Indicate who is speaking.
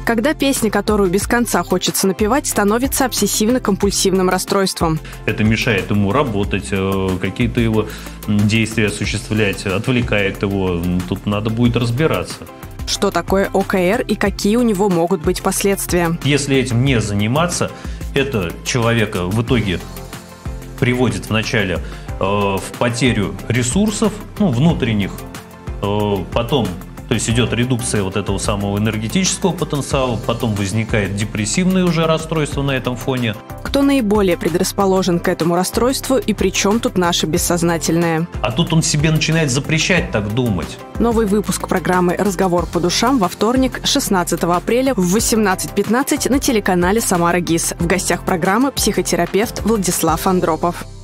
Speaker 1: Когда песня, которую без конца хочется напевать, становится обсессивно-компульсивным расстройством.
Speaker 2: Это мешает ему работать, какие-то его действия осуществлять, отвлекает его. Тут надо будет разбираться.
Speaker 1: Что такое ОКР и какие у него могут быть последствия?
Speaker 2: Если этим не заниматься, это человека в итоге приводит вначале в потерю ресурсов, внутренних, потом, то есть идет редукция вот этого самого энергетического потенциала, потом возникает депрессивное уже расстройство на этом фоне.
Speaker 1: Кто наиболее предрасположен к этому расстройству и при чем тут наше бессознательное?
Speaker 2: А тут он себе начинает запрещать так думать.
Speaker 1: Новый выпуск программы «Разговор по душам» во вторник, 16 апреля в 18:15 на телеканале «Самара ГИС». В гостях программы психотерапевт Владислав Андропов.